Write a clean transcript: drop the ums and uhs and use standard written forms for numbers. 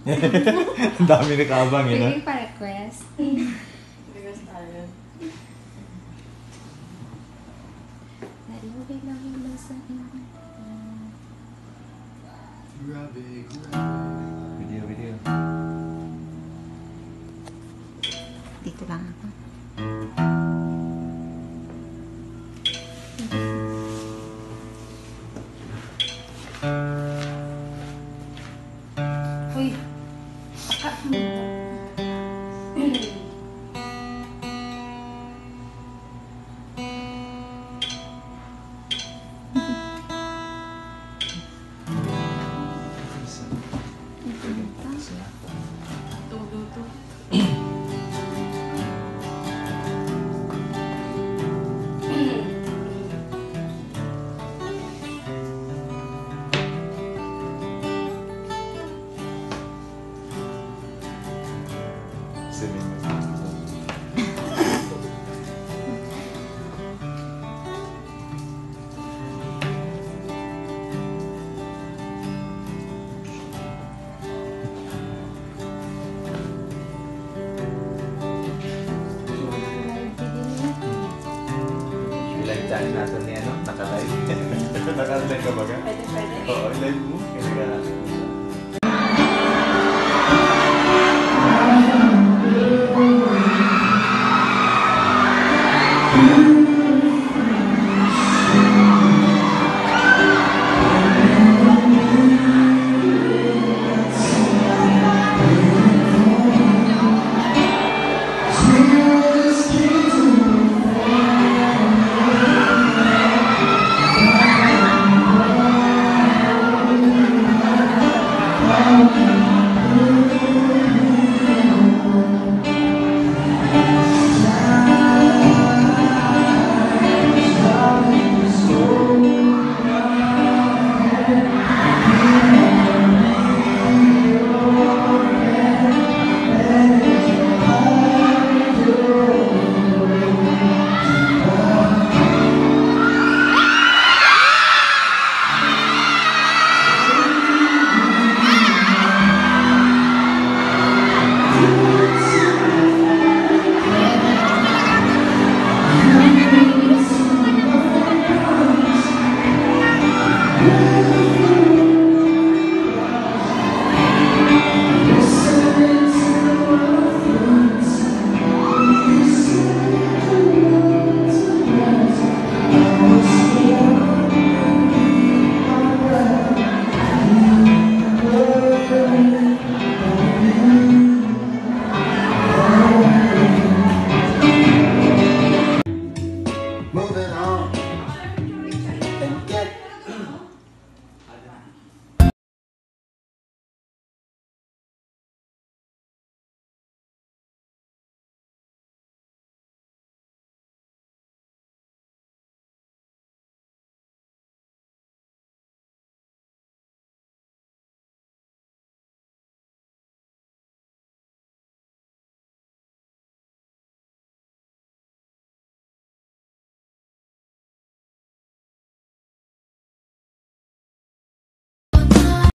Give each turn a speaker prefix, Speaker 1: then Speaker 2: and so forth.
Speaker 1: Ang dami nakaabang yun, ha?
Speaker 2: Pwede pa request.
Speaker 3: Request tayo.
Speaker 2: Nalugay lang yung sa inyo.
Speaker 4: Grabe.
Speaker 1: Video.
Speaker 2: Dito lang ako. Uy! Akat mo.
Speaker 3: Tudo.
Speaker 1: Sabihin mo. I-live tayo natin ni ano, naka-live. Naka-live ka ba ka?
Speaker 3: Pwede.
Speaker 1: Oo, i-live mo. Kasi ka natin.
Speaker 4: Grabe.